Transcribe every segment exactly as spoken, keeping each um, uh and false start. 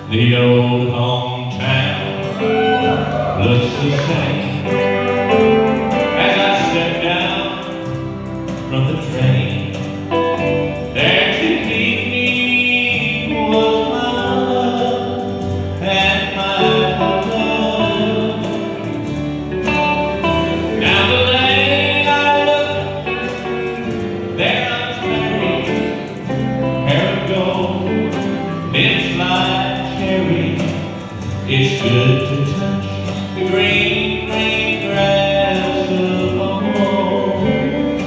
The old hometown looks the same as I step down from the train. There to meet me was my love and my love. Down the lane I look, there comes Mary, hair of gold, lips like cherry. It's good to touch the green, green grass of home.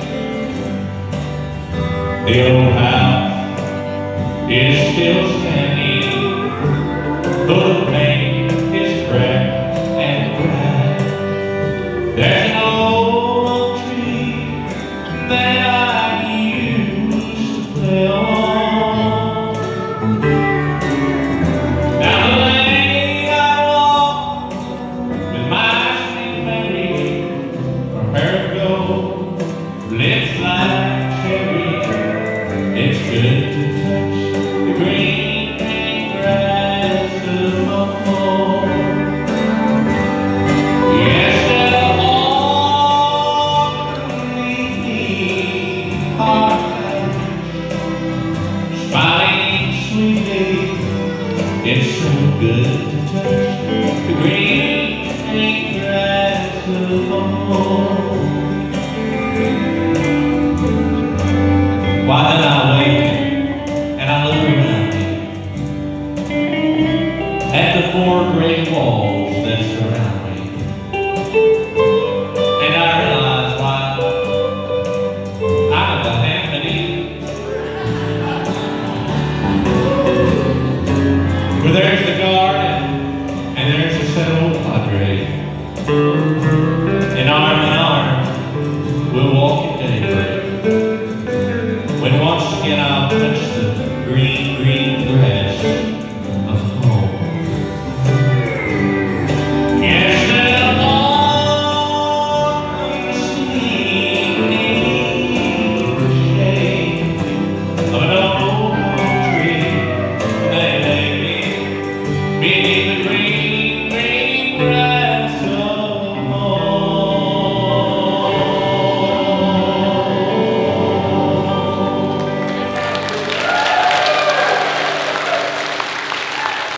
The old house is still standing, though the paint is cracked and bright. There's an old oak tree that I used to play on. Lips like cherry, it's good to touch the green, green grass of home. Yes, they'll all leave me heart, smiling sweetly. It's so good to touch the green, green grass of home. Why did I